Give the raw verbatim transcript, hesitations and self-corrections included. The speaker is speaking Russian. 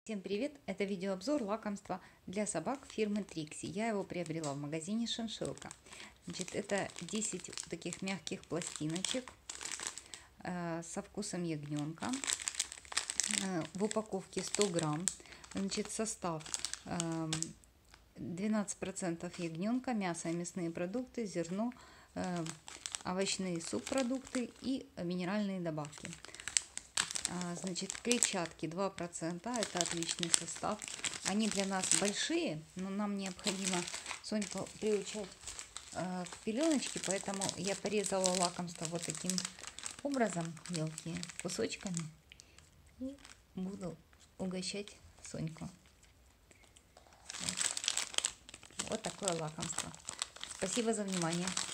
Всем привет! Это видеообзор лакомства для собак фирмы Трикси. Я его приобрела в магазине Шиншиллка. Значит, это десять таких мягких пластиночек э, со вкусом ягненка. Э, в упаковке сто грамм. Значит, состав э, двенадцать процентов ягненка, мясо и мясные продукты, зерно, э, овощные субпродукты и минеральные добавки. Значит, клетчатки два процента, это отличный состав. Они для нас большие, но нам необходимо Соньку приучать э, к пеленочке, поэтому я порезала лакомство вот таким образом, мелкие кусочками, и буду угощать Соньку. Вот, вот такое лакомство. Спасибо за внимание.